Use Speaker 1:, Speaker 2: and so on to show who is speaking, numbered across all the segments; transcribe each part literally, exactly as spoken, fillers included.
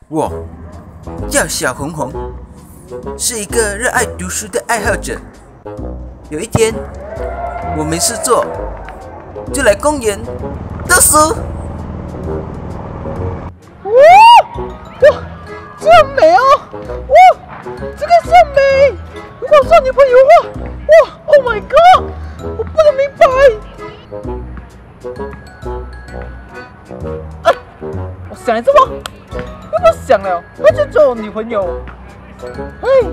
Speaker 1: 我叫小红红，是一个热爱读书的爱好者。有一天，我没事做，就来公园读书。
Speaker 2: 哇哇，这样美哦！哇，这个这么美！如果是我女朋友的话，哇 ，Oh my god！ 我不能明白。哎，我想了这么，又不想了，那就做我女朋友。嘿，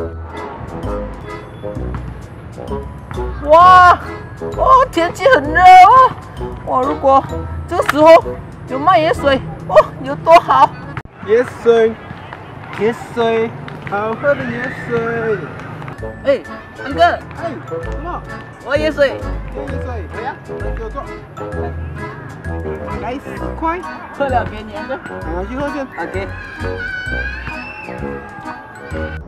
Speaker 2: 哇，哦，天气很热哦。哇，如果这个时候有卖椰水，哦，有多好！
Speaker 3: 椰水，椰水，好喝的椰水。
Speaker 2: 哎，安哥，
Speaker 3: 哎，什么？
Speaker 2: 我要椰水。
Speaker 3: 椰水，来呀，来给我做。来十块。
Speaker 2: 喝了别粘着。
Speaker 3: 拿去喝先。
Speaker 2: OK。